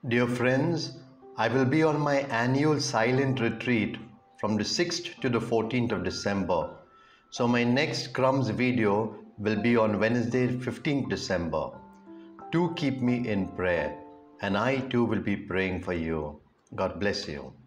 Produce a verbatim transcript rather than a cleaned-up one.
Dear friends, I will be on my annual silent retreat from the sixth to the fourteenth of December. So my next Crumbz video will be on Wednesday, fifteenth December. Do keep me in prayer, and I too will be praying for you. God bless you.